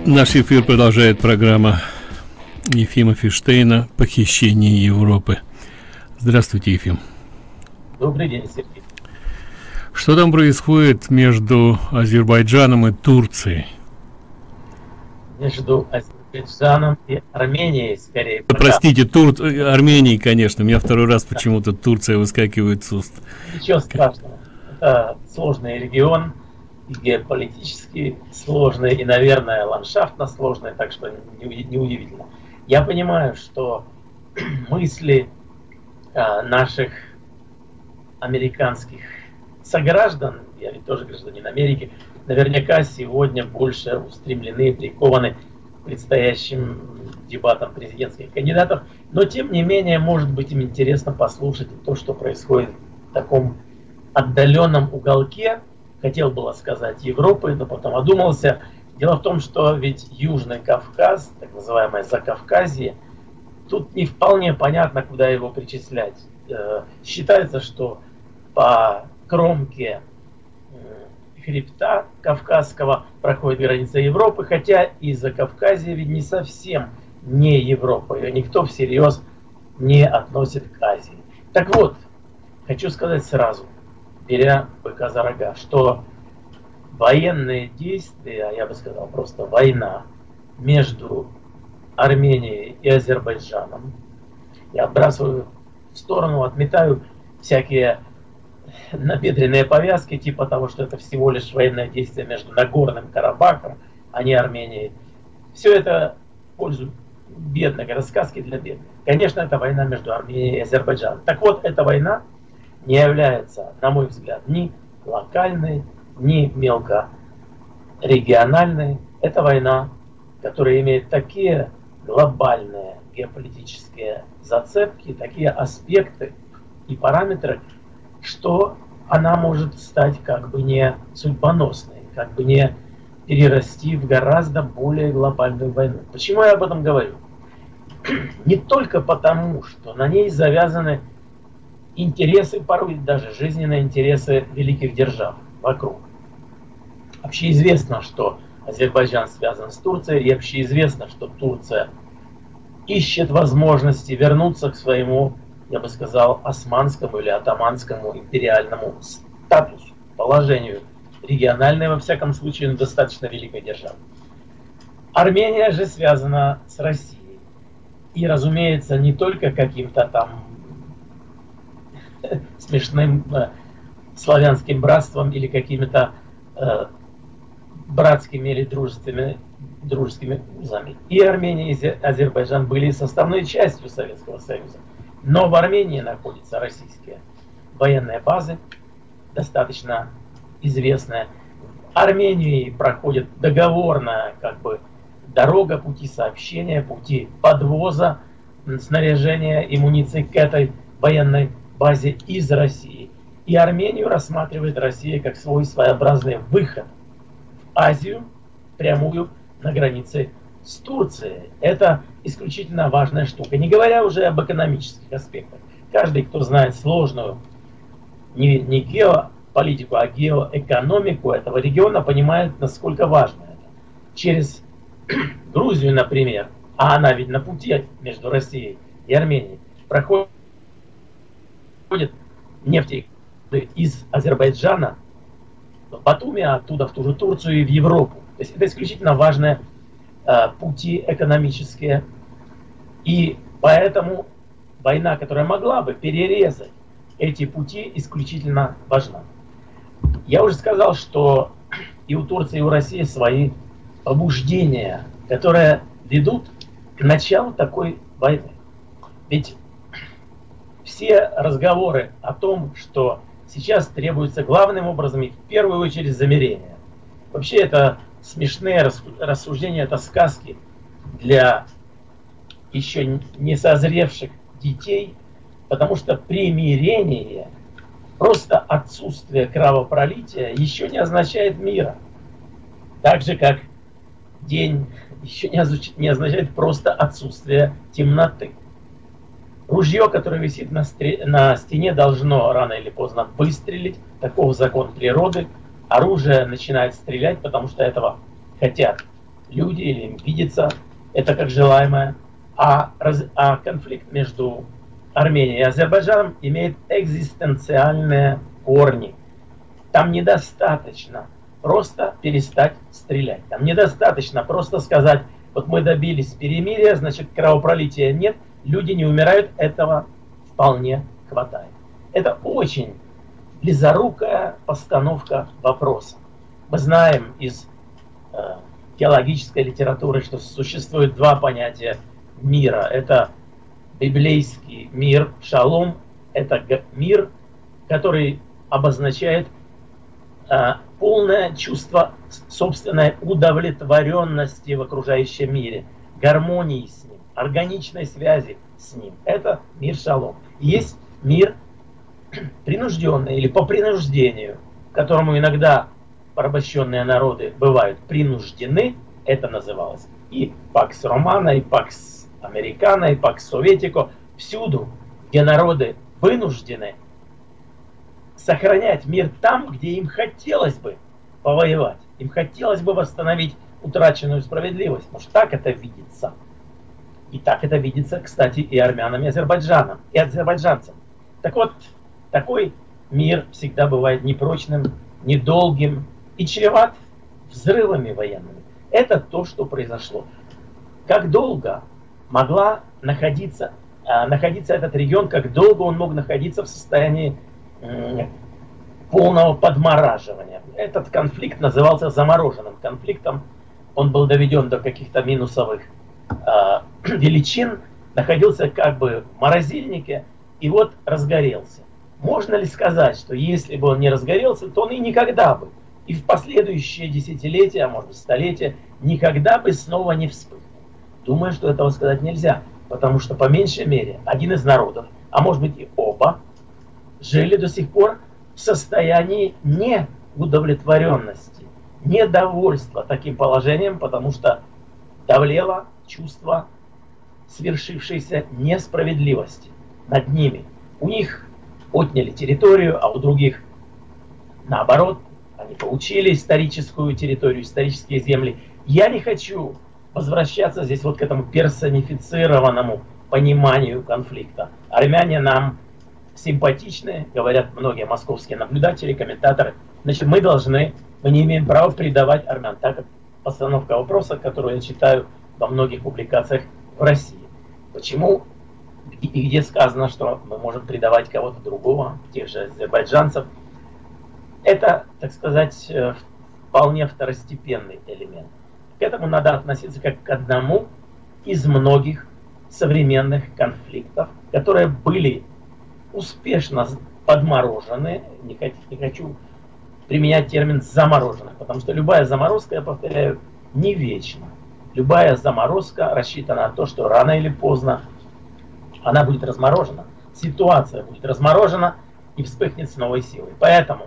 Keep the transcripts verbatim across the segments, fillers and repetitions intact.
Наш эфир продолжает программа Ефима Фиштейна «Похищение Европы». Здравствуйте, Ефим. Добрый день, Сергей. Что там происходит между Азербайджаном и Турцией? Между Азербайджаном и Арменией, скорее. Простите, Тур... Арменией, конечно. У меня второй раз почему-то Турция выскакивает с уст. Ничего страшного. Это сложный регион, и геополитически сложный, и, наверное, ландшафтно сложный, так что неудивительно. Я понимаю, что мысли а, наших американских сограждан, я ведь тоже гражданин Америки, наверняка сегодня больше устремлены, прикованы к предстоящим дебатам президентских кандидатов, но тем не менее, может быть, им интересно послушать то, что происходит в таком отдаленном уголке, хотел было сказать Европы, но потом одумался. Дело в том, что ведь Южный Кавказ, так называемое Закавказье, тут не вполне понятно, куда его причислять. Считается, что по кромке хребта Кавказского проходит граница Европы, хотя и Закавказье ведь не совсем не Европа, ее никто всерьез не относит к Азии. Так вот, хочу сказать сразу, беря быка за рога, что военные действия, я бы сказал просто война между Арменией и Азербайджаном, я отбрасываю в сторону, отметаю всякие набедренные повязки, типа того, что это всего лишь военное действие между Нагорным Карабахом, а не Арменией. Все это в пользу бедных, рассказки для бедных. Конечно, это война между Арменией и Азербайджаном. Так вот, эта война не является, на мой взгляд, ни локальной, ни мелкорегиональной. Это война, которая имеет такие глобальные геополитические зацепки, такие аспекты и параметры, что она может стать как бы не судьбоносной, как бы не перерасти в гораздо более глобальную войну. Почему я об этом говорю? Не только потому, что на ней завязаны интересы, порой даже жизненные интересы великих держав вокруг. Общеизвестно, что Азербайджан связан с Турцией, и общеизвестно, что Турция ищет возможности вернуться к своему, я бы сказал, османскому или атаманскому империальному статусу, положению региональной, во всяком случае, но достаточно великой державы. Армения же связана с Россией. И, разумеется, не только каким-то там смешным э, славянским братством или какими-то э, братскими или дружественными, дружескими узами. И Армения, и Азербайджан были составной частью Советского Союза. Но в Армении находятся российские военные базы, достаточно известные. В Армении проходит договорная как бы дорога, пути сообщения, пути подвоза снаряжения и муниции к этой военной базе из России. И Армению рассматривает Россия как свой своеобразный выход в Азию, прямую на границе с Турцией. Это исключительно важная штука. Не говоря уже об экономических аспектах. Каждый, кто знает сложную не, не геополитику, а геоэкономику этого региона, понимает, насколько важно это. Через Грузию, например, а она ведь на пути между Россией и Арменией, проходит нефть из Азербайджана в Батуми, а оттуда в ту же Турцию и в Европу. То есть это исключительно важные э, пути экономические. И поэтому война, которая могла бы перерезать эти пути, исключительно важна. Я уже сказал, что и у Турции, и у России свои побуждения, которые ведут к началу такой войны. Ведь все разговоры о том, что сейчас требуется главным образом и в первую очередь замирение. Вообще это смешные рассуждения, это сказки для еще не созревших детей, потому что примирение, просто отсутствие кровопролития еще не означает мира. Так же, как день еще не означает просто отсутствие темноты. Ружье, которое висит на, стре... на стене, должно рано или поздно выстрелить. Таков закон природы. Оружие начинает стрелять, потому что этого хотят люди, или им видится это как желаемое. А, раз, а конфликт между Арменией и Азербайджаном имеет экзистенциальные корни. Там недостаточно просто перестать стрелять. Там недостаточно просто сказать, вот мы добились перемирия, значит кровопролития нет, люди не умирают, этого вполне хватает. Это очень близорукая постановка вопроса. Мы знаем из э, теологической литературы, что существует два понятия мира. Это библейский мир, шалом, это мир, который обозначает э, полное чувство собственной удовлетворенности в окружающем мире, гармонии с ним, органичной связи с ним. Это мир шалом. Есть мир принужденный или по принуждению, к которому иногда порабощенные народы бывают принуждены, это называлось и Пакс Романа, и Пакс Американо, и Пакс Советико. Всюду, где народы вынуждены сохранять мир там, где им хотелось бы повоевать, им хотелось бы восстановить утраченную справедливость, потому что так это видится. И так это видится, кстати, и армянам, и азербайджанам, и азербайджанцам. Так вот, такой мир всегда бывает непрочным, недолгим и чреват взрывами военными. Это то, что произошло. Как долго могла находиться, э, находиться этот регион, как долго он мог находиться в состоянии э, полного подмораживания. Этот конфликт назывался замороженным конфликтом. Он был доведен до каких-то минусовых э, величин, находился как бы в морозильнике и вот разгорелся. Можно ли сказать, что если бы он не разгорелся, то он и никогда бы, и в последующие десятилетия, а может быть столетия, никогда бы снова не вспыхнул? Думаю, что этого сказать нельзя, потому что по меньшей мере один из народов, а может быть и оба, жили до сих пор в состоянии неудовлетворенности, недовольства таким положением, потому что давлело чувство свершившейся несправедливости над ними. У них отняли территорию, а у других наоборот, они получили историческую территорию, исторические земли. Я не хочу возвращаться здесь вот к этому персонифицированному пониманию конфликта. Армяне нам симпатичны, говорят многие московские наблюдатели, комментаторы. Значит, мы должны, мы не имеем права предавать армян, так как постановка вопроса, которую я читаю во многих публикациях в России. Почему и где сказано, что мы можем предавать кого-то другого, тех же азербайджанцев? Это, так сказать, вполне второстепенный элемент. К этому надо относиться как к одному из многих современных конфликтов, которые были успешно подморожены. Не хочу, не хочу применять термин замороженных, потому что любая заморозка, я повторяю, не вечна. Любая заморозка рассчитана на то, что рано или поздно она будет разморожена. Ситуация будет разморожена и вспыхнет с новой силой. Поэтому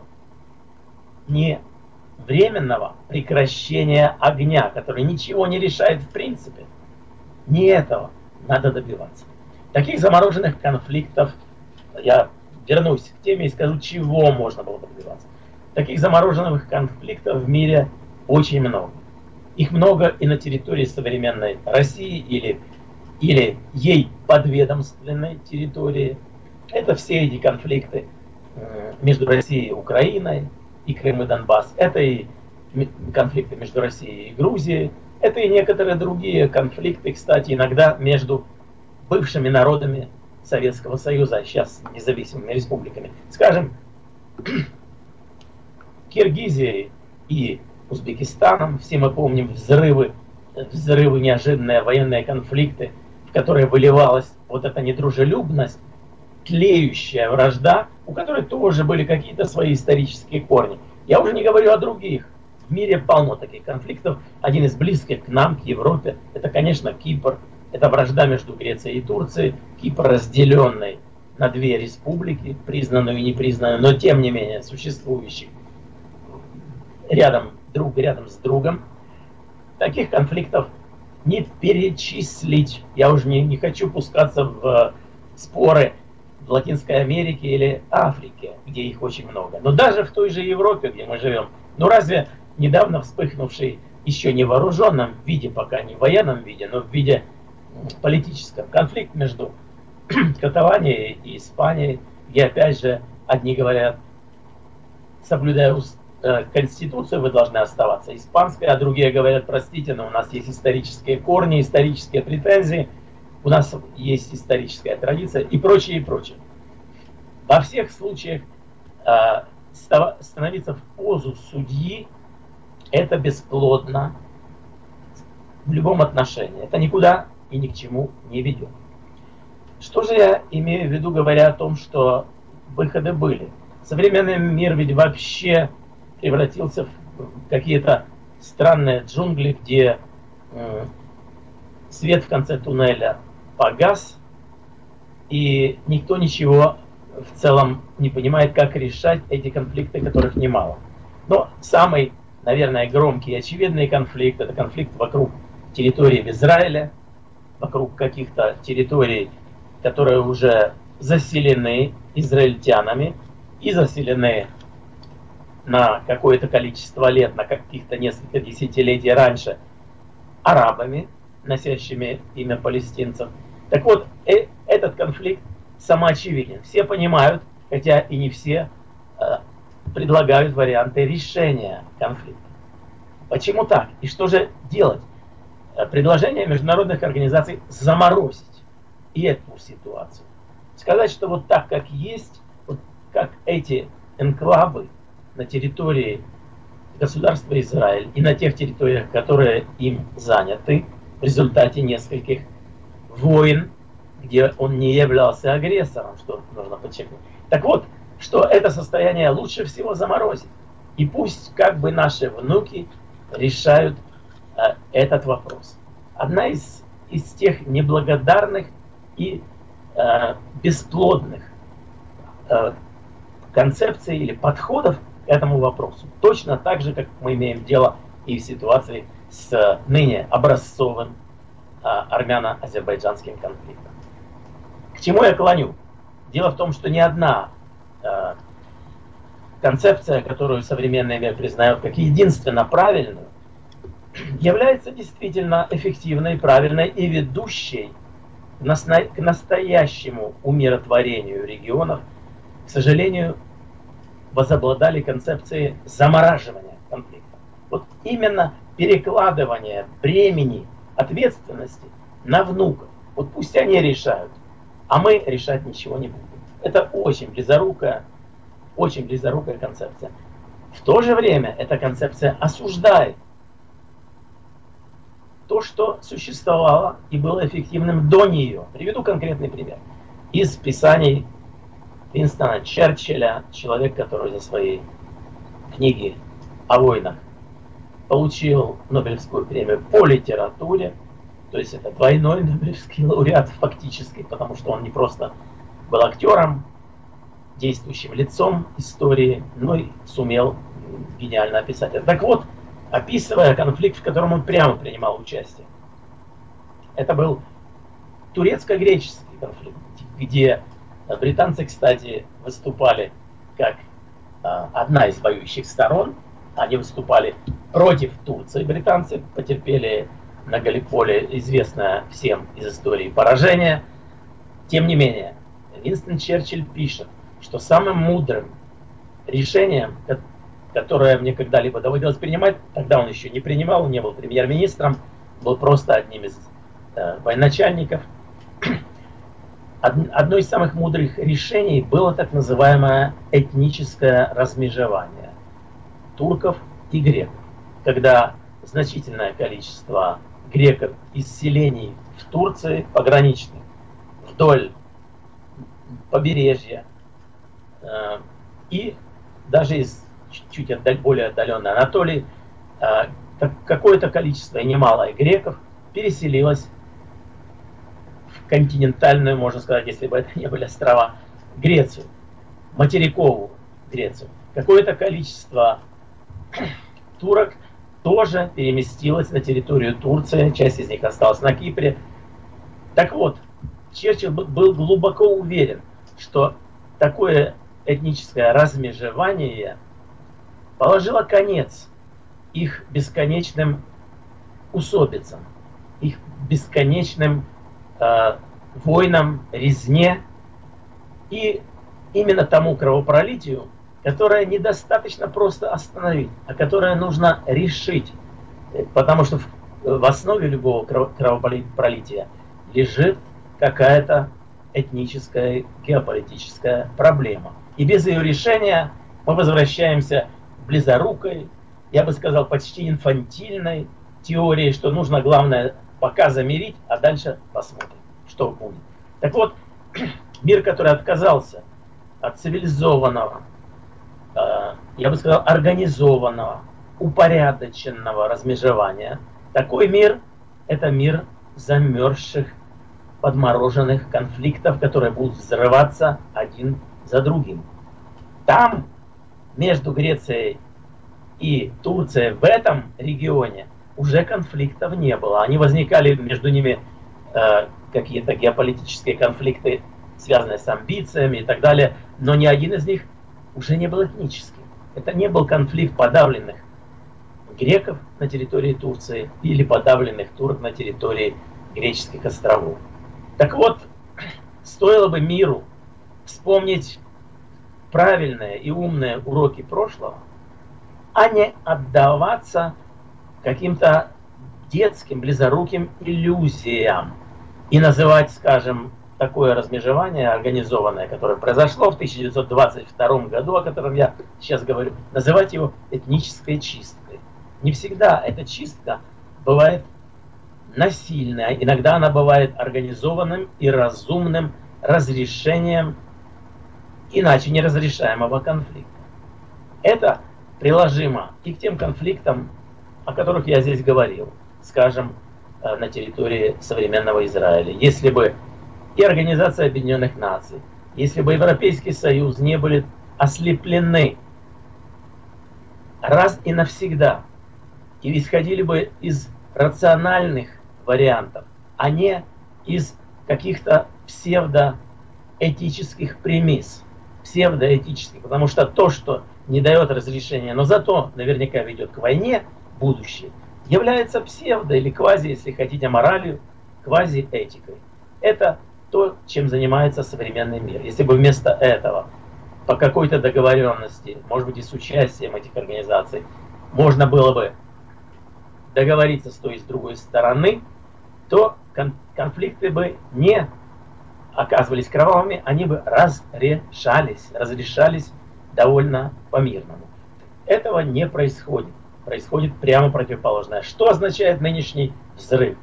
не временного прекращения огня, который ничего не решает в принципе, не этого надо добиваться. Таких замороженных конфликтов, я вернусь к теме и скажу, чего можно было добиваться. Таких замороженных конфликтов в мире очень много. Их много и на территории современной России или, или ей подведомственной территории. Это все эти конфликты между Россией и Украиной, и Крым и Донбасс. Это и конфликты между Россией и Грузией. Это и некоторые другие конфликты, кстати, иногда между бывшими народами Советского Союза, а сейчас независимыми республиками. Скажем, Киргизией и Узбекистаном. Все мы помним взрывы, взрывы, неожиданные военные конфликты, в которые выливалась вот эта недружелюбность, тлеющая вражда, у которой тоже были какие-то свои исторические корни. Я уже не говорю о других. В мире полно таких конфликтов. Один из близких к нам, к Европе, это, конечно, Кипр. Это вражда между Грецией и Турцией. Кипр, разделенный на две республики, признанную и непризнанную, но тем не менее существующих рядом, друг рядом с другом. Таких конфликтов не перечислить. Я уже не, не хочу пускаться в споры в Латинской Америке или Африке, где их очень много. Но даже в той же Европе, где мы живем, ну разве недавно вспыхнувший еще не вооруженном виде, пока не в военном виде, но в виде политическом. Конфликт между Каталанией и Испанией, где опять же одни говорят, соблюдая Конституцию, вы должны оставаться испанской, а другие говорят, простите, но у нас есть исторические корни, исторические претензии, у нас есть историческая традиция и прочее, и прочее. Во всех случаях э, становиться в позу судьи – это бесплодно в любом отношении. Это никуда и ни к чему не ведет. Что же я имею в виду, говоря о том, что выходы были? Современный мир ведь вообще превратился в какие-то странные джунгли, где э, свет в конце туннеля погас, и никто ничего в целом не понимает, как решать эти конфликты, которых немало. Но самый, наверное, громкий и очевидный конфликт – это конфликт вокруг территории в Израиле, вокруг каких-то территорий, которые уже заселены израильтянами и заселены на какое-то количество лет, на каких-то несколько десятилетий раньше арабами, носящими имя палестинцев. Так вот, э, этот конфликт самоочевиден. Все понимают, хотя и не все, э, предлагают варианты решения конфликта. Почему так? И что же делать? Предложение международных организаций заморозить и эту ситуацию. Сказать, что вот так, как есть, вот как эти энклавы на территории государства Израиль и на тех территориях, которые им заняты в результате нескольких войн, где он не являлся агрессором, что нужно подчеркнуть. Так вот, что это состояние лучше всего заморозить. И пусть как бы наши внуки решают э, этот вопрос. Одна из, из тех неблагодарных и э, бесплодных э, концепций или подходов к этому вопросу. Точно так же, как мы имеем дело и в ситуации с ныне образцовым э, армяно-азербайджанским конфликтом. К чему я клоню? Дело в том, что ни одна э, концепция, которую современный мир признает как единственно правильную, является действительно эффективной, правильной и ведущей к настоящему умиротворению регионов. К сожалению, возобладали концепции замораживания конфликта. Вот именно перекладывание бремени ответственности на внуков. Вот пусть они решают, а мы решать ничего не будем. Это очень близорукая, очень близорукая концепция. В то же время эта концепция осуждает то, что существовало и было эффективным до нее. Приведу конкретный пример. Из писаний Винстона Черчилля, человек, который за свои книги о войнах получил Нобелевскую премию по литературе, то есть это двойной Нобелевский лауреат фактически, потому что он не просто был актером, действующим лицом истории, но и сумел гениально описать это. Так вот, описывая конфликт, в котором он прямо принимал участие, это был турецко-греческий конфликт, где британцы, кстати, выступали как а, одна из воюющих сторон. Они выступали против Турции. Британцы потерпели на Галиполе известное всем из истории поражение. Тем не менее, Винстон Черчилль пишет, что самым мудрым решением, которое мне когда-либо доводилось принимать, тогда он еще не принимал, он не был премьер-министром, был просто одним из э, военачальников, одно из самых мудрых решений было так называемое этническое размежевание турков и греков, когда значительное количество греков из селений в Турции, пограничных, вдоль побережья, э, и даже из чуть отдаль, более отдаленной Анатолии, э, какое-то количество, и немалое греков, переселилось континентальную, можно сказать, если бы это не были острова, Грецию, материковую Грецию. Какое-то количество турок тоже переместилось на территорию Турции, часть из них осталась на Кипре. Так вот, Черчилль был глубоко уверен, что такое этническое размежевание положило конец их бесконечным усобицам, их бесконечным э, войнам, резне и именно тому кровопролитию, которое недостаточно просто остановить, а которое нужно решить. Потому что в, в основе любого кровопролития лежит какая-то этническая, геополитическая проблема. И без ее решения мы возвращаемся к близорукой, я бы сказал, почти инфантильной теории, что нужно, главное, пока замирить, а дальше посмотрим, что будет. Так вот, мир, который отказался от цивилизованного, э, я бы сказал, организованного, упорядоченного размежевания, такой мир – это мир замерзших, подмороженных конфликтов, которые будут взрываться один за другим. Там, между Грецией и Турцией, в этом регионе, уже конфликтов не было. Они возникали между ними э, какие-то геополитические конфликты, связанные с амбициями и так далее, но ни один из них уже не был этническим. Это не был конфликт подавленных греков на территории Турции или подавленных турок на территории греческих островов. Так вот, стоило бы миру вспомнить правильные и умные уроки прошлого, а не отдаваться каким-то детским, близоруким иллюзиям и называть, скажем, такое размежевание организованное, которое произошло в тысяча девятьсот двадцать втором году, о котором я сейчас говорю, называть его этнической чисткой. Не всегда эта чистка бывает насильная, иногда она бывает организованным и разумным разрешением иначе неразрешаемого конфликта. Это приложимо и к тем конфликтам, о которых я здесь говорил, скажем, на территории современного Израиля. Если бы и Организация Объединенных Наций, если бы Европейский Союз не были ослеплены раз и навсегда и исходили бы из рациональных вариантов, а не из каких-то псевдоэтических премис, псевдоэтических, потому что то, что не дает разрешения, но зато наверняка ведет к войне будущее, является псевдо или квази, если хотите, моралью, квазиэтикой. Это то, чем занимается современный мир. Если бы вместо этого, по какой-то договоренности, может быть и с участием этих организаций, можно было бы договориться с той и с другой стороны, то кон конфликты бы не оказывались кровавыми, они бы разрешались, разрешались довольно по-мирному. Этого не происходит. Происходит прямо противоположное. Что означает нынешний взрыв?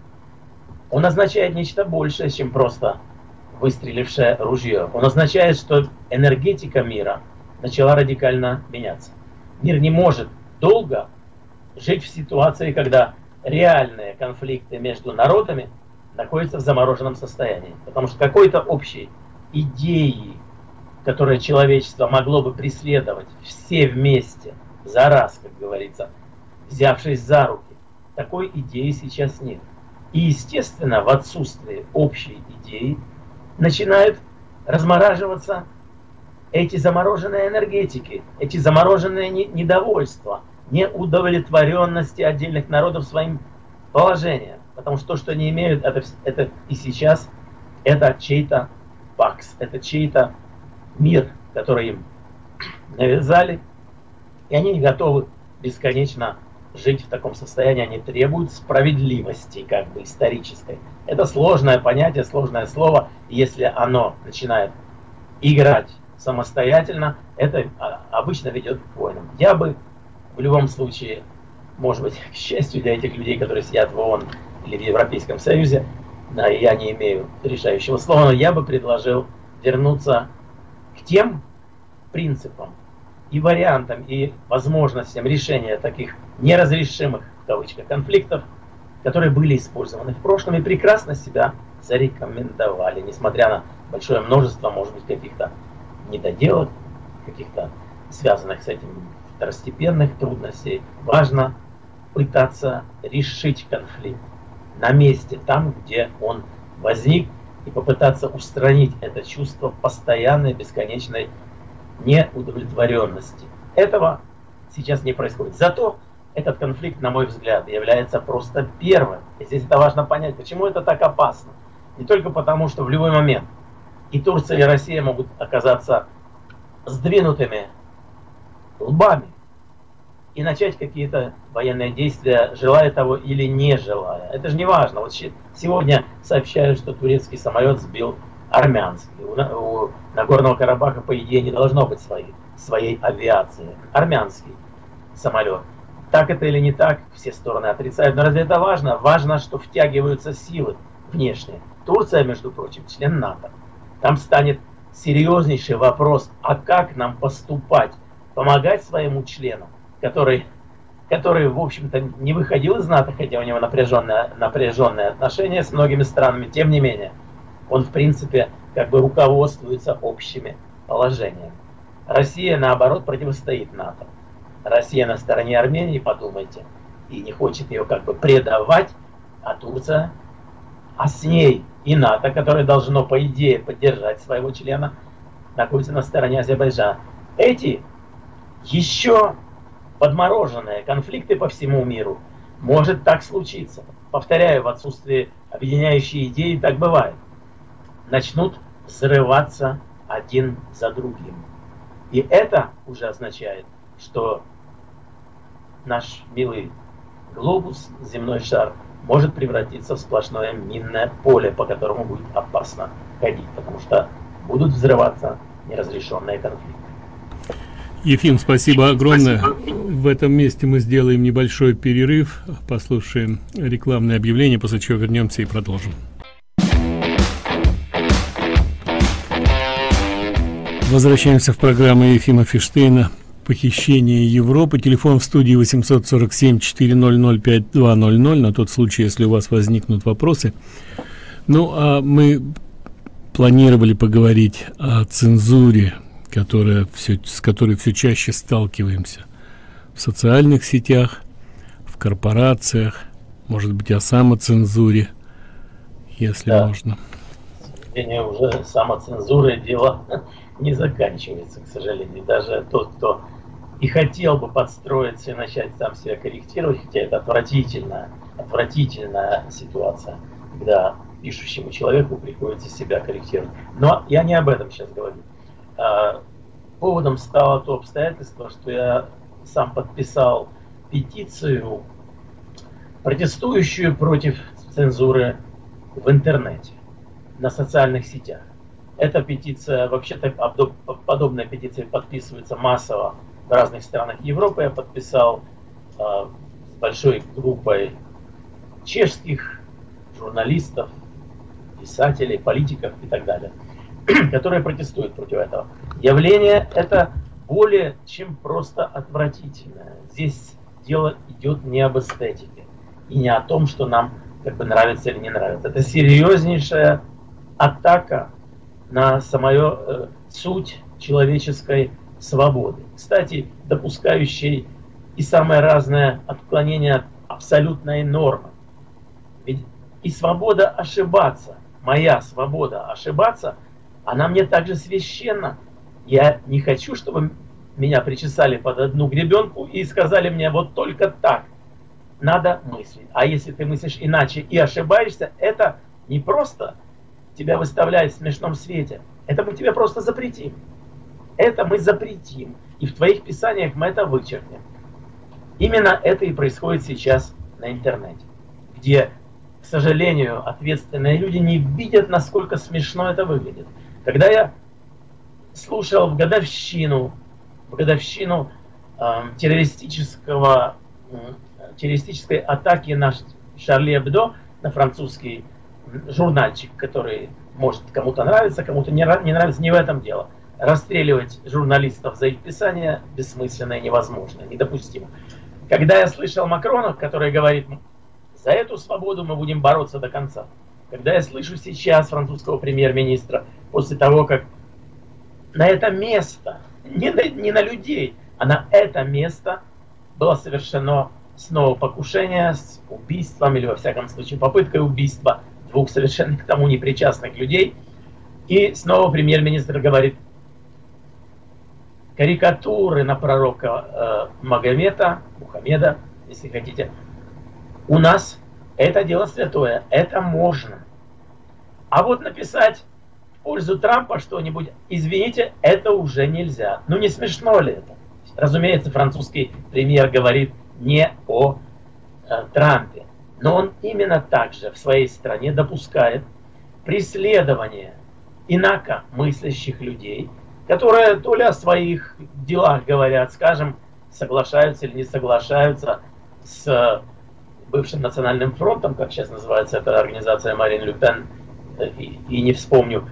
Он означает нечто большее, чем просто выстрелившее ружье. Он означает, что энергетика мира начала радикально меняться. Мир не может долго жить в ситуации, когда реальные конфликты между народами находятся в замороженном состоянии. Потому что какой-то общей идеи, которую человечество могло бы преследовать все вместе, за раз, как говорится, взявшись за руки, такой идеи сейчас нет. И, естественно, в отсутствии общей идеи начинают размораживаться эти замороженные энергетики, эти замороженные недовольства, неудовлетворенности отдельных народов своим положением. Потому что то, что они имеют, это, это и сейчас, это чей-то пакс, это чей-то мир, который им навязали, и они не готовы бесконечно жить в таком состоянии, они требуют справедливости, как бы исторической. Это сложное понятие, сложное слово, и если оно начинает играть самостоятельно, это обычно ведет к войнам. Я бы в любом случае, может быть, к счастью для этих людей, которые сидят в ООН или в Европейском Союзе, да, я не имею решающего слова, но я бы предложил вернуться к тем принципам и вариантам, и возможностям решения таких неразрешимых, в кавычках, конфликтов, которые были использованы в прошлом и прекрасно себя зарекомендовали, несмотря на большое множество, может быть, каких-то недоделок, каких-то связанных с этим второстепенных трудностей. Важно пытаться решить конфликт на месте, там, где он возник, и попытаться устранить это чувство постоянной, бесконечной неудовлетворенности. Этого сейчас не происходит. Зато этот конфликт, на мой взгляд, является просто первым. И здесь это важно понять, почему это так опасно. Не только потому, что в любой момент и Турция, и Россия могут оказаться сдвинутыми лбами и начать какие-то военные действия, желая того или не желая. Это же не важно. Вот сегодня сообщают, что турецкий самолет сбил армянский. У, у Нагорного Карабаха, по идее, не должно быть своей, своей авиации. Армянский самолет. Так это или не так, все стороны отрицают. Но разве это важно? Важно, что втягиваются силы внешние. Турция, между прочим, член НАТО. Там станет серьезнейший вопрос, а как нам поступать? Помогать своему члену, который, который в общем-то, не выходил из НАТО, хотя у него напряженные, напряженные отношения с многими странами, тем не менее, он, в принципе, как бы руководствуется общими положениями. Россия, наоборот, противостоит НАТО. Россия на стороне Армении, подумайте, и не хочет ее как бы предавать, а Турция, а с ней и НАТО, которое должно, по идее, поддержать своего члена, находится на стороне Азербайджана. Эти еще подмороженные конфликты по всему миру, может так случиться. Повторяю, в отсутствии объединяющей идеи так бывает. Начнут взрываться один за другим. И это уже означает, что наш милый глобус, земной шар, может превратиться в сплошное минное поле, по которому будет опасно ходить, потому что будут взрываться неразрешенные конфликты. Ефим, спасибо огромное. Спасибо. В этом месте мы сделаем небольшой перерыв, послушаем рекламное объявление, после чего вернемся и продолжим. Возвращаемся в программу Ефима Фиштейна «Похищение Европы». Телефон в студии восемьсот сорок семь четыреста пятьдесят два ноль ноль, на тот случай, если у вас возникнут вопросы. Ну, а мы планировали поговорить о цензуре, которая все, с которой все чаще сталкиваемся в социальных сетях, в корпорациях, может быть, о самоцензуре, если да. можно. К сожалению, уже самоцензура дело не заканчивается, к сожалению. Даже тот, кто и хотел бы подстроиться и начать сам себя корректировать, хотя это отвратительная, отвратительная ситуация, когда пишущему человеку приходится себя корректировать. Но я не об этом сейчас говорю. Поводом стало то обстоятельство, что я сам подписал петицию, протестующую против цензуры в интернете, на социальных сетях. Эта петиция, вообще-то подобная петиция подписывается массово в разных странах Европы. Я подписал э, с большой группой чешских журналистов, писателей, политиков и так далее, которые протестуют против этого. Явление это более чем просто отвратительное. Здесь дело идет не об эстетике и не о том, что нам как бы нравится или не нравится. Это серьезнейшая атака на самую э, суть человеческой свободы. Кстати, допускающей и самое разное отклонение от абсолютной нормы. Ведь и свобода ошибаться, моя свобода ошибаться, она мне также священна. Я не хочу, чтобы меня причесали под одну гребенку и сказали мне вот только так надо мыслить. А если ты мыслишь иначе и ошибаешься, это не просто тебя выставляет в смешном свете. Это мы тебе просто запретим. Это мы запретим. И в твоих писаниях мы это вычеркнем. Именно это и происходит сейчас на интернете, где, к сожалению, ответственные люди не видят, насколько смешно это выглядит. Когда я слушал в годовщину, в годовщину э, террористического, э, террористической атаки на Шарли Эбдо, на французский журнальчик, который может кому-то нравится, кому-то не, не нравится, не в этом дело. Расстреливать журналистов за их писание бессмысленно и невозможно, недопустимо. Когда я слышал Макрона, который говорит, за эту свободу мы будем бороться до конца. Когда я слышу сейчас французского премьер-министра, после того, как на это место, не на, не на людей, а на это место было совершено снова покушение с убийством, или во всяком случае попыткой убийства двух совершенно к тому непричастных людей. И снова премьер-министр говорит, карикатуры на пророка э, Магомета, Мухаммеда, если хотите. У нас это дело святое, это можно. А вот написать в пользу Трампа что-нибудь, извините, это уже нельзя. Ну не смешно ли это? Разумеется, французский премьер говорит не о э, Трампе, но он именно так же в своей стране допускает преследование инакомыслящих людей, которые то ли о своих делах говорят, скажем, соглашаются или не соглашаются с бывшим Национальным фронтом, как сейчас называется эта организация Марин Ле Пен, и, и не вспомню.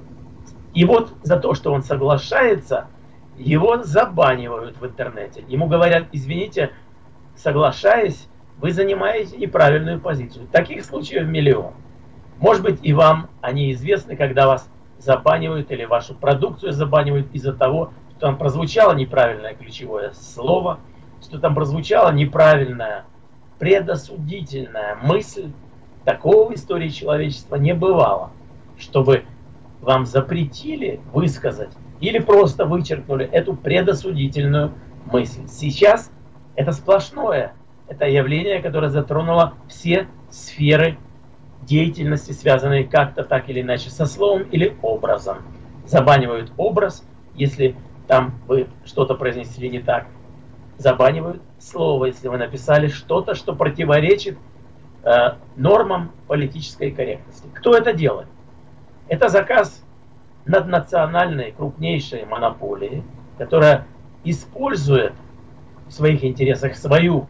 И вот за то, что он соглашается, его забанивают в интернете. Ему говорят, извините, соглашаясь, вы занимаете неправильную позицию. Таких случаев миллион. Может быть, и вам они известны, когда вас забанивают или вашу продукцию забанивают из-за того, что там прозвучало неправильное ключевое слово, что там прозвучала неправильная предосудительная мысль. Такого в истории человечества не бывало, чтобы вам запретили высказать или просто вычеркнули эту предосудительную мысль. Сейчас это сплошное, это явление, которое затронуло все сферы деятельности, связанные как-то так или иначе со словом или образом. Забанивают образ, если там вы что-то произнесли не так. Забанивают слово, если вы написали что-то, что противоречит э, нормам политической корректности. Кто это делает? Это заказ наднациональной крупнейшей монополии, которая использует в своих интересах свою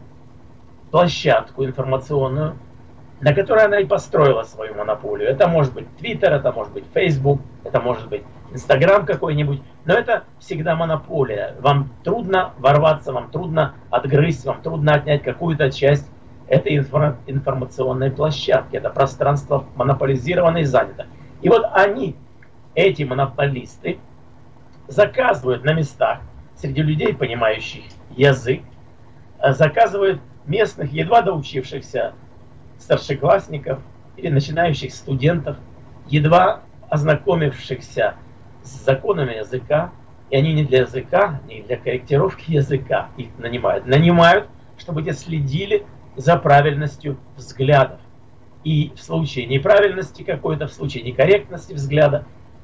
площадку информационную, на которой она и построила свою монополию. Это может быть Twitter, это может быть Facebook, это может быть Instagram какой-нибудь, но это всегда монополия. Вам трудно ворваться, вам трудно отгрызть, вам трудно отнять какую-то часть этой информационной площадки. Это пространство монополизировано и занято. И вот они, эти монополисты, заказывают на местах среди людей, понимающих язык, заказывают местных, едва доучившихся старшеклассников или начинающих студентов, едва ознакомившихся с законами языка, и они не для языка, не для корректировки языка их нанимают. Нанимают, чтобы те следили за правильностью взглядов. И в случае неправильности какой-то, в случае некорректности взгляда,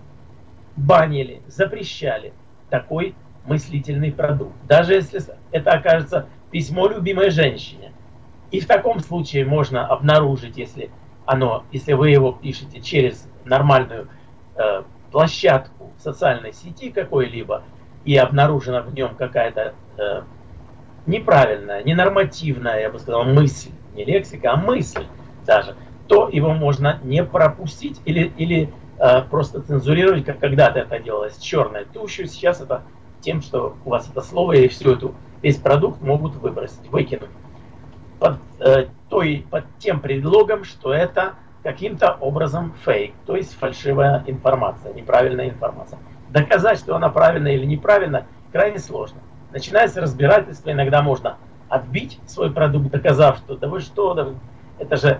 банили, запрещали такой мыслительный продукт. Даже если это окажется письмо любимой женщине. И в таком случае можно обнаружить, если оно, если вы его пишете через нормальную э, площадку социальной сети какой-либо, и обнаружена в нем какая-то э, неправильная, ненормативная, я бы сказал, мысль, не лексика, а мысль даже, то его можно не пропустить или, или э, просто цензурировать, как когда-то это делалось черной тушью. Сейчас это тем, что у вас это слово и всю эту, весь продукт могут выбросить, выкинуть. Под, э, той, под тем предлогом, что это каким-то образом фейк, то есть фальшивая информация, неправильная информация. Доказать, что она правильная или неправильная, крайне сложно. Начинается разбирательство, иногда можно отбить свой продукт, доказав, что да вы что, да вы, это же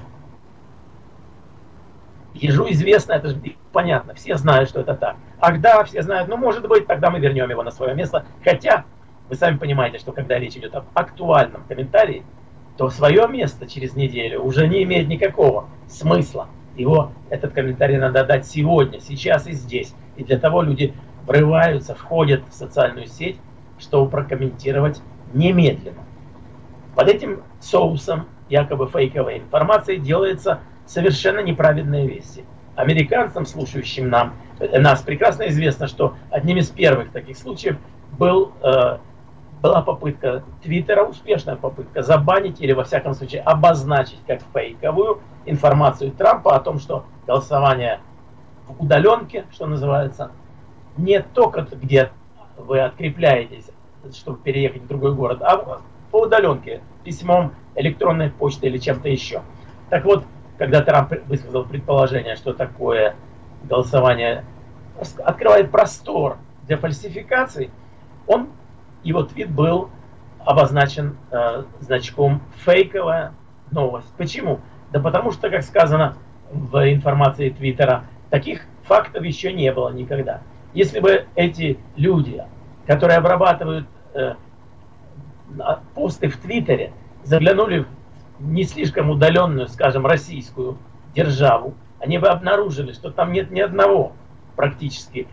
ежу известно, это же понятно, все знают, что это так. Ах да, все знают, ну может быть, тогда мы вернем его на свое место. Хотя, вы сами понимаете, что когда речь идет об актуальном комментарии, то свое место через неделю уже не имеет никакого смысла. Его, этот комментарий надо дать сегодня, сейчас и здесь. И для того люди врываются, входят в социальную сеть, чтобы прокомментировать немедленно. Под этим соусом якобы фейковой информации делается совершенно неправедные вести. Американцам, слушающим нам, нас прекрасно известно, что одним из первых таких случаев был... Э, была попытка Твиттера, успешная попытка забанить или во всяком случае обозначить как фейковую информацию Трампа о том, что голосование в удаленке, что называется, не только где вы открепляетесь, чтобы переехать в другой город, а по удаленке, письмом, электронной почтой или чем-то еще. Так вот, когда Трамп высказал предположение, что такое голосование открывает простор для фальсификаций, он его твит был обозначен э, значком «фейковая новость». Почему? Да потому что, как сказано в информации Твиттера, таких фактов еще не было никогда. Если бы эти люди, которые обрабатывают э, посты в Твиттере, заглянули в не слишком удаленную, скажем, российскую державу, они бы обнаружили, что там нет ни одного практически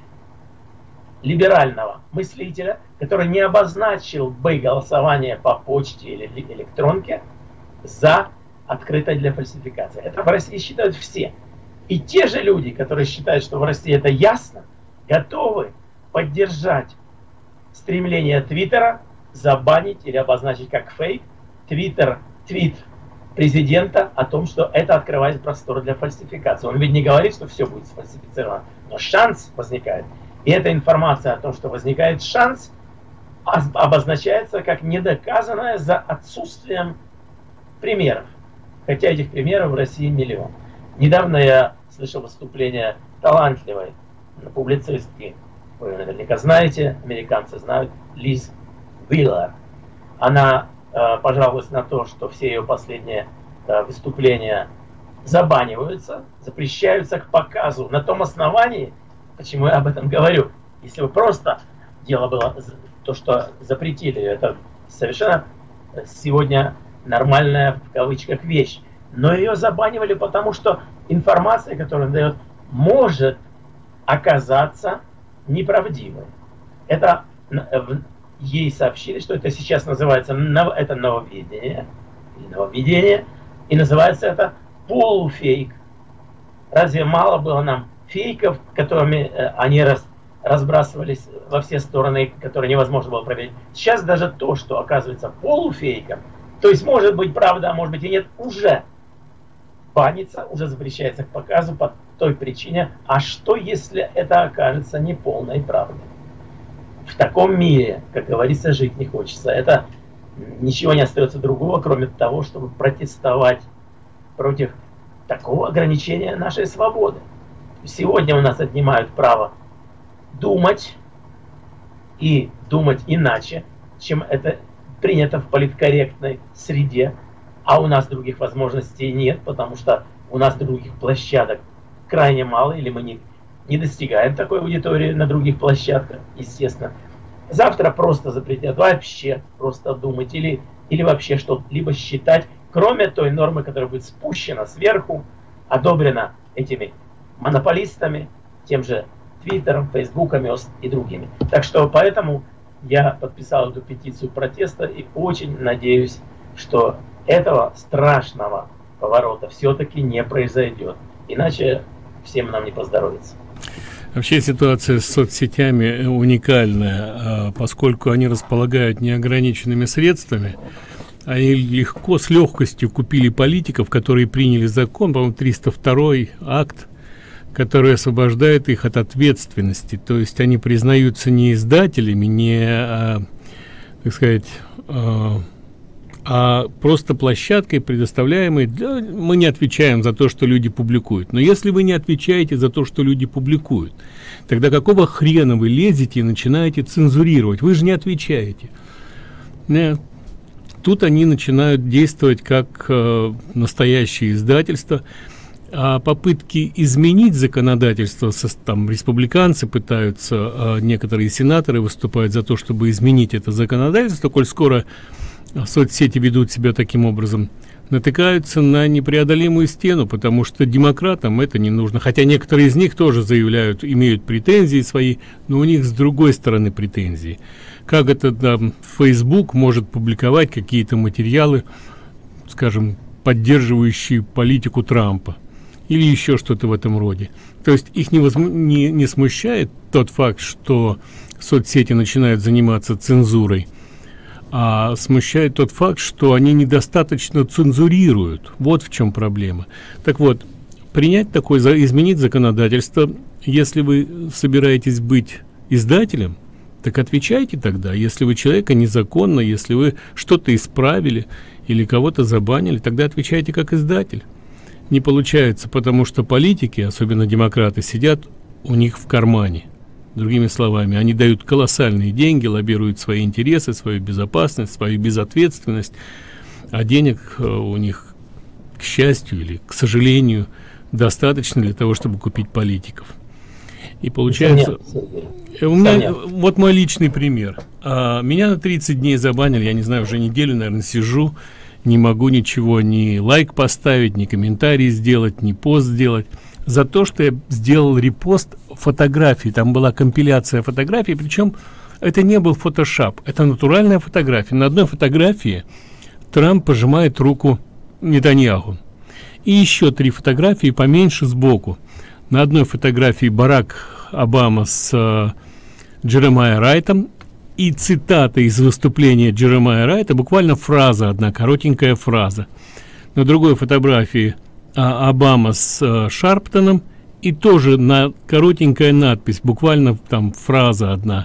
либерального мыслителя, который не обозначил бы голосование по почте или электронке за открытое для фальсификации. Это в России считают все. И те же люди, которые считают, что в России это ясно, готовы поддержать стремление Твиттера забанить или обозначить как фейк Твиттер, твит президента о том, что это открывает простор для фальсификации. Он ведь не говорит, что все будет сфальсифицировано, но шанс возникает. И эта информация о том, что возникает шанс, обозначается как недоказанная за отсутствием примеров. Хотя этих примеров в России миллион. Недавно я слышал выступление талантливой публицистки, вы наверняка знаете, американцы знают, Лиз Виллер. Она э, пожаловалась на то, что все ее последние э, выступления забаниваются, запрещаются к показу на том основании, почему я об этом говорю. Если бы просто дело было то, что запретили, это совершенно сегодня нормальная в кавычках вещь. Но ее забанивали, потому что информация, которую он дает, может оказаться неправдивой. Это ей сообщили, что это сейчас называется это нововведение, нововведение, и называется это полуфейк. Разве мало было нам фейков, которыми они раз, разбрасывались во все стороны, которые невозможно было проверить? Сейчас даже то, что оказывается полуфейком, то есть может быть правда, а может быть и нет, уже банится, уже запрещается к показу по той причине, а что если это окажется неполной правдой? В таком мире, как говорится, жить не хочется. Это ничего не остается другого, кроме того, чтобы протестовать против такого ограничения нашей свободы. Сегодня у нас отнимают право думать и думать иначе, чем это принято в политкорректной среде, а у нас других возможностей нет, потому что у нас других площадок крайне мало, или мы не, не достигаем такой аудитории на других площадках, естественно. Завтра просто запретят вообще просто думать или, или вообще что-либо считать, кроме той нормы, которая будет спущена сверху, одобрена этими монополистами, тем же Твиттером, Фейсбуком и другими. Так что поэтому я подписал эту петицию протеста и очень надеюсь, что этого страшного поворота все-таки не произойдет. Иначе всем нам не поздоровится. Вообще ситуация с соцсетями уникальная, поскольку они располагают неограниченными средствами. Они легко, с легкостью купили политиков, которые приняли закон, по-моему, триста второй акт, который освобождает их от ответственности. То есть они признаются не издателями, не, а, так сказать, а, а просто площадкой, предоставляемой для... Мы не отвечаем за то, что люди публикуют. Но если вы не отвечаете за то, что люди публикуют, тогда какого хрена вы лезете и начинаете цензурировать? Вы же не отвечаете. Нет. Тут они начинают действовать как э, настоящие издательства. А попытки изменить законодательство, со, там республиканцы пытаются, э, некоторые сенаторы выступают за то, чтобы изменить это законодательство, коль скоро соцсети ведут себя таким образом, натыкаются на непреодолимую стену, потому что демократам это не нужно. Хотя некоторые из них тоже заявляют, имеют претензии свои, но у них с другой стороны претензии. Как это там Facebook может публиковать какие-то материалы, скажем, поддерживающие политику Трампа или еще что-то в этом роде. То есть их не, возму... не, не смущает тот факт, что соцсети начинают заниматься цензурой, а смущает тот факт, что они недостаточно цензурируют. Вот в чем проблема. Так вот, принять такое, изменить законодательство, если вы собираетесь быть издателем, так отвечайте тогда. Если вы человека незаконно, если вы что-то исправили или кого-то забанили, тогда отвечайте как издатель. Не получается, потому что политики, особенно демократы, сидят у них в кармане. Другими словами, они дают колоссальные деньги, лоббируют свои интересы, свою безопасность, свою безответственность, а денег у них, к счастью или к сожалению, достаточно для того, чтобы купить политиков. И получается, нет, у меня нет. Вот мой личный пример. А, меня на тридцать дней забанили, я не знаю, уже неделю, наверное, сижу, не могу ничего, ни лайк поставить, ни комментарий сделать, ни пост сделать. За то, что я сделал репост фотографии. Там была компиляция фотографий, причем это не был фотошоп, это натуральная фотография. На одной фотографии Трамп пожимает руку Нетаньяху. И еще три фотографии поменьше сбоку. На одной фотографии Барак Обама с э, Джеремайей Райтом. И цитата из выступления Джеремайи Райта, буквально фраза одна, коротенькая фраза. На другой фотографии а, Обама с а, Шарптоном, и тоже на коротенькая надпись, буквально там фраза одна.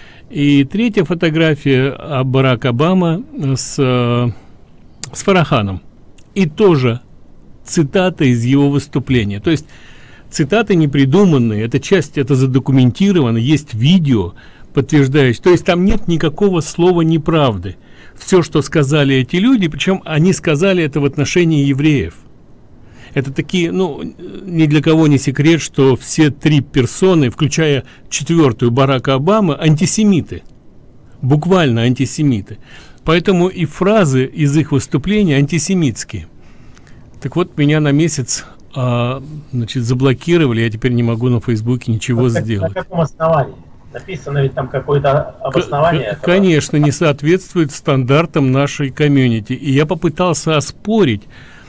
И третья фотография а, Барак Обама с, а, с Фараханом, и тоже цитата из его выступления. То есть цитаты не придуманные, эта часть, это задокументировано, есть видео, подтверждающий, то есть там нет никакого слова неправды. Все, что сказали эти люди, причем они сказали это в отношении евреев. Это такие, ну, ни для кого не секрет, что все три персоны, включая четвертую Барака Обамы, антисемиты. Буквально антисемиты. Поэтому и фразы из их выступления антисемитские. Так вот, меня на месяц а, значит, заблокировали, я теперь не могу на Фейсбуке ничего на, сделать. На каком основании? Написано ведь там какое-то обоснование. К конечно, не соответствует стандартам нашей комьюнити. И я попытался оспорить,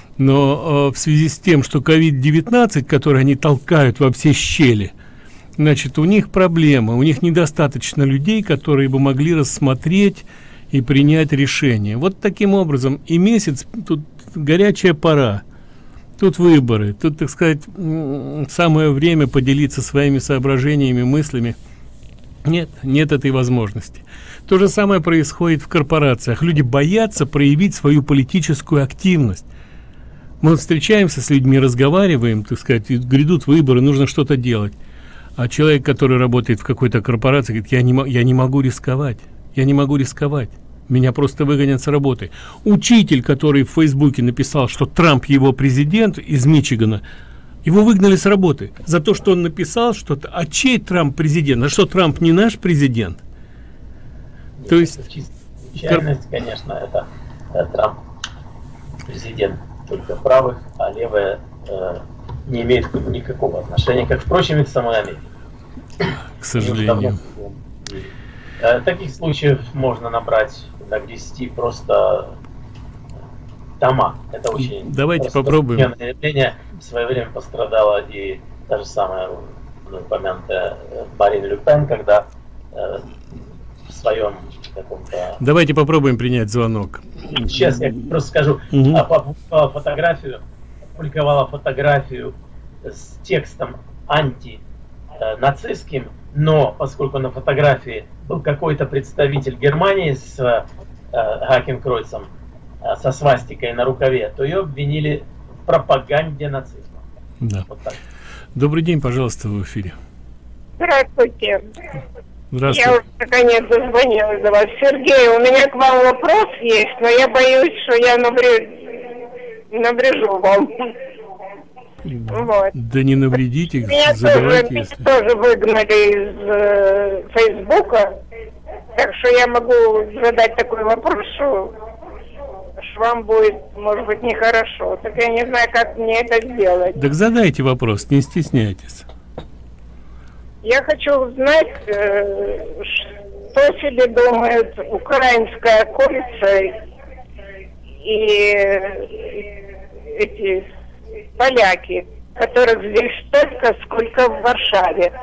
но э, в связи с тем, что ковид девятнадцать, который они толкают во все щели, значит, у них проблема, у них недостаточно людей, которые бы могли рассмотреть и принять решение. Вот таким образом и месяц, тут горячая пора, тут выборы, тут, так сказать, самое время поделиться своими соображениями, мыслями. Нет, нет этой возможности. То же самое происходит в корпорациях. Люди боятся проявить свою политическую активность. Мы встречаемся с людьми, разговариваем, так сказать, грядут выборы, нужно что-то делать. А человек, который работает в какой-то корпорации, говорит, я не, я не могу рисковать, я не могу рисковать. Меня просто выгонят с работы. Учитель, который в Фейсбуке написал, что Трамп его президент из Мичигана, его выгнали с работы за то, что он написал что-то. А чей Трамп президент? А что, Трамп не наш президент? Нет, то есть... Случайность, конечно, это, это Трамп президент только правых, а левые э, не имеют никакого отношения, как, впрочем, и к самой Америке. К сожалению. Э, таких случаев можно набрать до десяти просто дома. Это очень... Давайте попробуем. Явление. В свое время пострадала и та же самая упомянутая Марин Ле Пен, когда э, в своем каком-то... Давайте попробуем принять звонок. Сейчас я просто скажу. Угу. Опубликовала фотографию, опубликовала фотографию с текстом антинацистским, но поскольку на фотографии был какой-то представитель Германии с э, Хакенкройцем, э, со свастикой на рукаве, то ее обвинили в пропаганде нацизма. Да. Вот так. Добрый день, пожалуйста, в эфире. Здравствуйте. Здравствуйте. Я уже наконец дозвонилась до вас. Сергей, у меня к вам вопрос есть, но я боюсь, что я наврежу, наврежу вам. Вот. Да не навредите, Меня задавайте, тоже, если... тоже выгнали из э, Фейсбука, так что я могу задать такой вопрос, что, что вам будет, может быть, нехорошо. Так я не знаю, как мне это сделать. Так задайте вопрос, не стесняйтесь. Я хочу узнать, э, что себе думает украинская коалиция и эти поляки, которых здесь столько, сколько в Варшаве.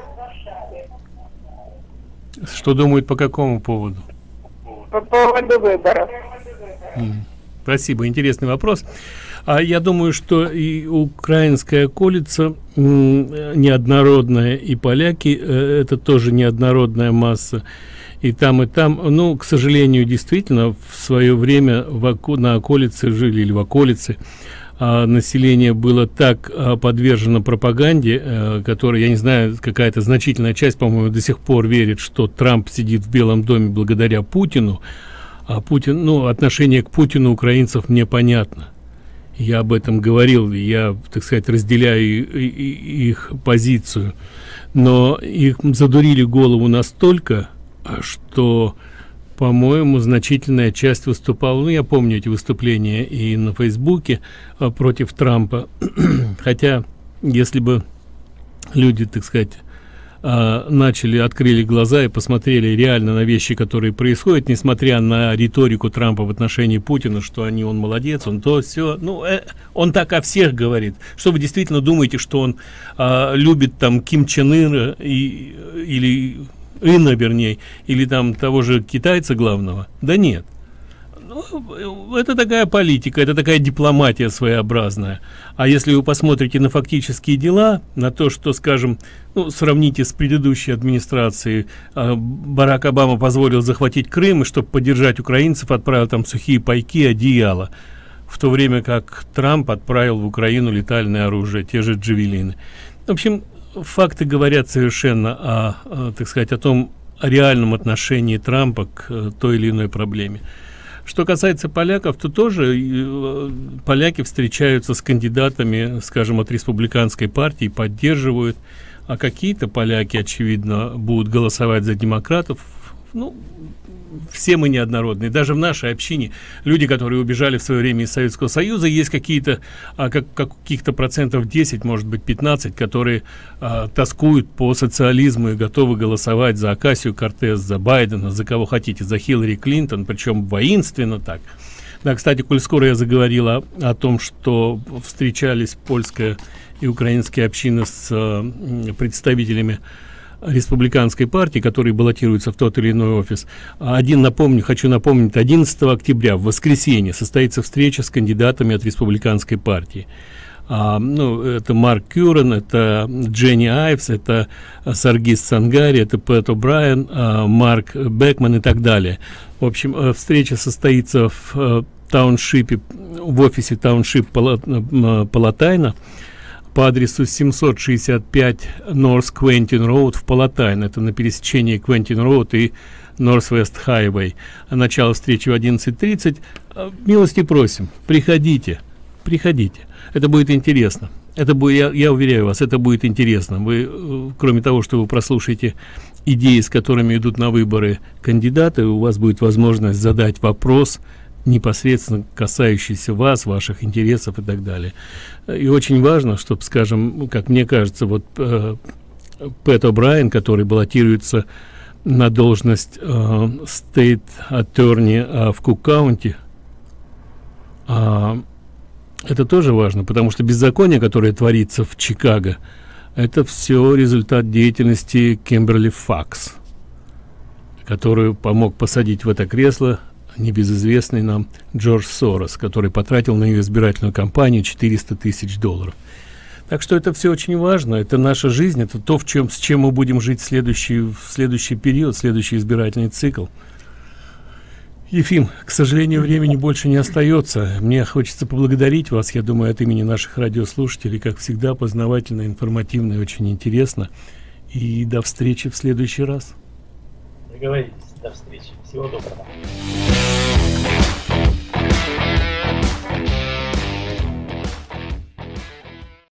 Что думают по какому поводу? По поводу выборов. Спасибо, интересный вопрос. А я думаю, что и украинская коалиция неоднородная, и поляки э, это тоже неоднородная масса. И там, и там, ну, к сожалению, действительно, в свое время в око, на околице жили, или в околице, а, население было так а, подвержено пропаганде, а, которая, я не знаю, какая-то значительная часть, по-моему, до сих пор верит, что Трамп сидит в Белом доме благодаря Путину. А Путин, ну, отношение к Путину украинцев мне понятно. Я об этом говорил, я, так сказать, разделяю и, и, их позицию. Но их задурили голову настолько, что по-моему, значительная часть выступала, ну, я помню эти выступления и на Фейсбуке а, против Трампа, хотя, если бы люди, так сказать, а, начали, открыли глаза и посмотрели реально на вещи, которые происходят, несмотря на риторику Трампа в отношении Путина, что они, он молодец, он то, все, ну, э, он так о всех говорит, что вы действительно думаете, что он а, любит там Ким Чен Ына и, или... Инна, вернее, или там того же китайца главного? Да нет. Ну, это такая политика, это такая дипломатия своеобразная. А если вы посмотрите на фактические дела, на то, что, скажем, ну, сравните с предыдущей администрацией, э, Барак Обама позволил захватить Крым, и чтобы поддержать украинцев, отправил там сухие пайки, одеяло, в то время как Трамп отправил в Украину летальное оружие, те же джавелины. В общем, факты говорят совершенно о, о, так сказать, о том, о реальном отношении Трампа к э, той или иной проблеме. Что касается поляков, то тоже э, поляки встречаются с кандидатами, скажем, от республиканской партии, поддерживают, а какие-то поляки, очевидно, будут голосовать за демократов. Ну, все мы неоднородные. Даже в нашей общине люди, которые убежали в свое время из Советского Союза, есть какие-то, а, как, как каких-то процентов десять, может быть пятнадцать, которые а, тоскуют по социализму и готовы голосовать за Окасию Кортес, за Байдена, за кого хотите, за Хиллари Клинтон, причем воинственно так. Да, кстати, коль скоро я заговорила о том, что встречались польская и украинская общины с а, представителями республиканской партии, которые баллотируются в тот или иной офис. Один, напомню, хочу напомнить, одиннадцатого октября, в воскресенье, состоится встреча с кандидатами от республиканской партии. А, ну, это Марк Кюрен, это Дженни Айвс, это Саргис Сангари, это Пэт О'Брайен, а, Марк Бекман и так далее. В общем, встреча состоится в тауншипе, в офисе тауншип Палатайна, по адресу семьсот шестьдесят пять North Quentin Road в Палатайн. Это на пересечении Quentin Road и Northwest Highway. Начало встречи в одиннадцать тридцать. Милости просим, приходите, приходите. Это будет интересно. Это будет, я, я уверяю вас, это будет интересно. Вы, кроме того, что вы прослушаете идеи, с которыми идут на выборы кандидаты, у вас будет возможность задать вопрос, непосредственно касающийся вас, ваших интересов и так далее. И очень важно, чтобы, скажем, как мне кажется, вот э, Пэт О'Брайен, который баллотируется на должность э, State Attorney э, в Кук-Каунти, э, это тоже важно, потому что беззаконие, которое творится в Чикаго, это все результат деятельности Кимберли Факс, которую помог посадить в это кресло небезызвестный нам Джордж Сорос, который потратил на ее избирательную кампанию четыреста тысяч долларов. Так что это все очень важно, это наша жизнь, это то, в чем, с чем мы будем жить в следующий, в следующий период, следующий избирательный цикл. Ефим, к сожалению, времени больше не остается. Мне хочется поблагодарить вас, я думаю, от имени наших радиослушателей, как всегда, познавательно, информативно и очень интересно. И до встречи в следующий раз. Договорились. До встречи. Всего доброго.